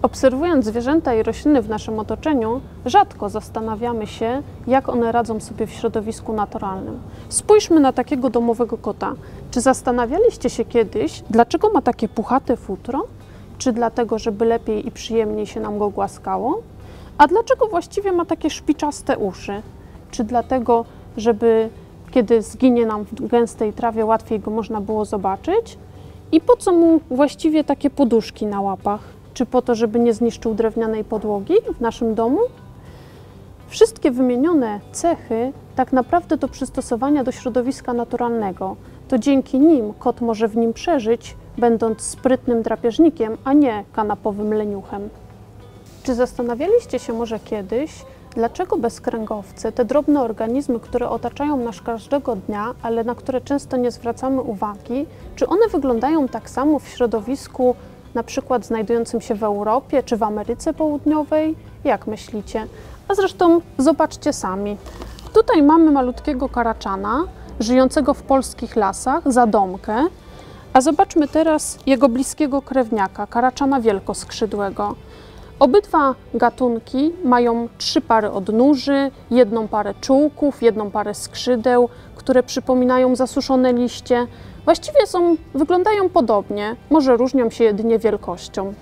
Obserwując zwierzęta i rośliny w naszym otoczeniu, rzadko zastanawiamy się, jak one radzą sobie w środowisku naturalnym. Spójrzmy na takiego domowego kota. Czy zastanawialiście się kiedyś, dlaczego ma takie puchate futro? Czy dlatego, żeby lepiej i przyjemniej się nam go głaskało? A dlaczego właściwie ma takie szpiczaste uszy? Czy dlatego, żeby kiedy zginie nam w gęstej trawie, łatwiej go można było zobaczyć? I po co mu właściwie takie poduszki na łapach? Czy po to, żeby nie zniszczył drewnianej podłogi w naszym domu? Wszystkie wymienione cechy tak naprawdę do przystosowania do środowiska naturalnego. To dzięki nim kot może w nim przeżyć, będąc sprytnym drapieżnikiem, a nie kanapowym leniuchem. Czy zastanawialiście się może kiedyś, dlaczego bezkręgowce, te drobne organizmy, które otaczają nas każdego dnia, ale na które często nie zwracamy uwagi, czy one wyglądają tak samo w środowisku na przykład znajdującym się w Europie czy w Ameryce Południowej? Jak myślicie? A zresztą zobaczcie sami. Tutaj mamy malutkiego karaczana, żyjącego w polskich lasach, zadomkę, a zobaczmy teraz jego bliskiego krewniaka, karaczana wielkoskrzydłego. Obydwa gatunki mają 3 pary odnóży, 1 parę czułków, 1 parę skrzydeł, które przypominają zasuszone liście. Właściwie wyglądają podobnie, może różnią się jedynie wielkością.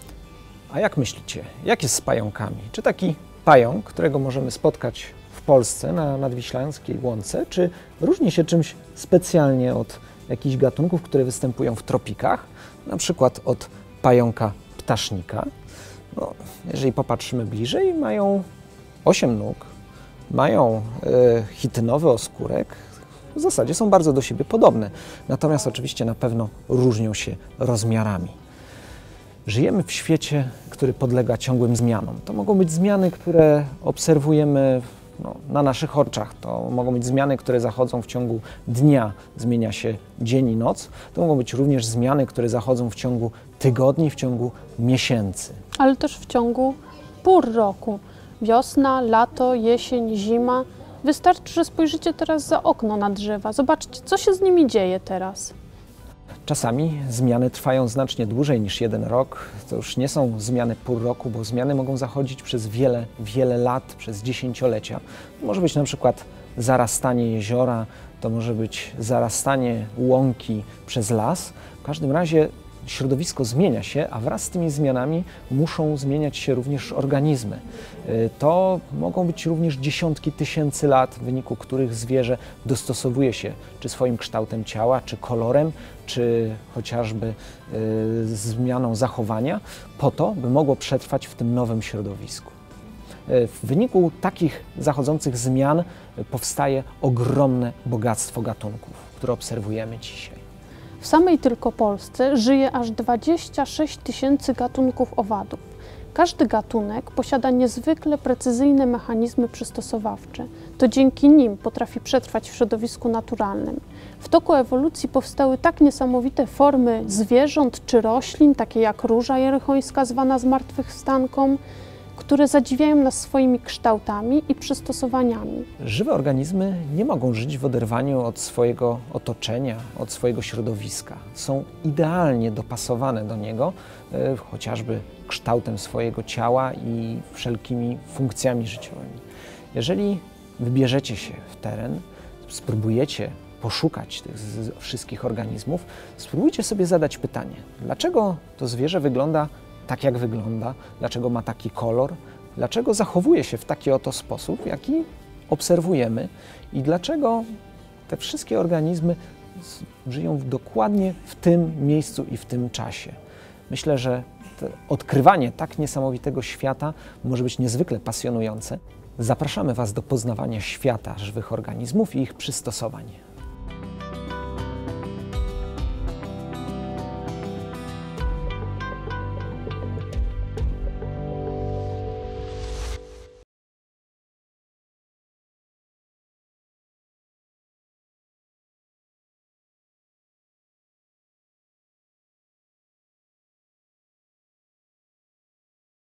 A jak myślicie, jak jest z pająkami? Czy taki pająk, którego możemy spotkać w Polsce na nadwiślańskiej łące, czy różni się czymś specjalnie od jakichś gatunków, które występują w tropikach, na przykład od pająka ptasznika? No, jeżeli popatrzymy bliżej, mają 8 nóg, mają chitynowy oskórek, w zasadzie są bardzo do siebie podobne, natomiast oczywiście na pewno różnią się rozmiarami. Żyjemy w świecie, który podlega ciągłym zmianom. To mogą być zmiany, które obserwujemy na naszych oczach. To mogą być zmiany, które zachodzą w ciągu dnia, zmienia się dzień i noc. To mogą być również zmiany, które zachodzą w ciągu tygodni, w ciągu miesięcy. Ale też w ciągu pór roku. Wiosna, lato, jesień, zima. Wystarczy, że spojrzycie teraz za okno na drzewa. Zobaczcie, co się z nimi dzieje teraz. Czasami zmiany trwają znacznie dłużej niż 1 rok. To już nie są zmiany pół roku, bo zmiany mogą zachodzić przez wiele lat, przez dziesięciolecia. To może być na przykład zarastanie jeziora, to może być zarastanie łąki przez las. W każdym razie środowisko zmienia się, a wraz z tymi zmianami muszą zmieniać się również organizmy. To mogą być również dziesiątki tysięcy lat, w wyniku których zwierzę dostosowuje się czy swoim kształtem ciała, czy kolorem, czy chociażby zmianą zachowania, po to, by mogło przetrwać w tym nowym środowisku. W wyniku takich zachodzących zmian powstaje ogromne bogactwo gatunków, które obserwujemy dzisiaj. W samej tylko Polsce żyje aż 26 000 gatunków owadów. Każdy gatunek posiada niezwykle precyzyjne mechanizmy przystosowawcze. To dzięki nim potrafi przetrwać w środowisku naturalnym. W toku ewolucji powstały tak niesamowite formy zwierząt czy roślin, takie jak róża jerychońska zwana zmartwychwstanką, które zadziwiają nas swoimi kształtami i przystosowaniami. Żywe organizmy nie mogą żyć w oderwaniu od swojego otoczenia, od swojego środowiska. Są idealnie dopasowane do niego, chociażby kształtem swojego ciała i wszelkimi funkcjami życiowymi. Jeżeli wybierzecie się w teren, spróbujecie poszukać tych wszystkich organizmów, spróbujcie sobie zadać pytanie, dlaczego to zwierzę wygląda tak, jak wygląda, dlaczego ma taki kolor, dlaczego zachowuje się w taki oto sposób, jaki obserwujemy i dlaczego te wszystkie organizmy żyją dokładnie w tym miejscu i w tym czasie. Myślę, że odkrywanie tak niesamowitego świata może być niezwykle pasjonujące. Zapraszamy Was do poznawania świata żywych organizmów i ich przystosowań.